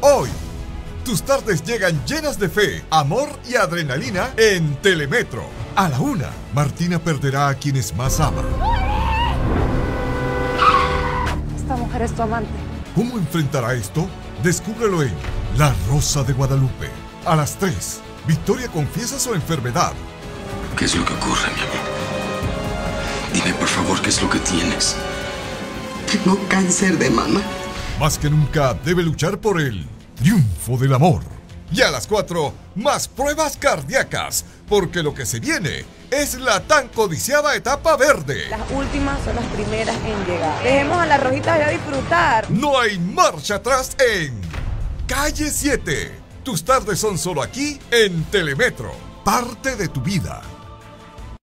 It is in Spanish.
Hoy, tus tardes llegan llenas de fe, amor y adrenalina en Telemetro. A la 1, Martina perderá a quienes más ama. Esta mujer es tu amante. ¿Cómo enfrentará esto? Descúbrelo en La Rosa de Guadalupe. A las 3, Victoria confiesa su enfermedad. ¿Qué es lo que ocurre, mi amor? Dime, por favor, ¿qué es lo que tienes? Tengo cáncer de mama. Más que nunca debe luchar por el triunfo del amor. Y a las 4, más pruebas cardíacas, porque lo que se viene es la tan codiciada etapa verde. Las últimas son las primeras en llegar. Dejemos a las rojitas ya disfrutar. No hay marcha atrás en Calle 7. Tus tardes son solo aquí en Telemetro. Parte de tu vida.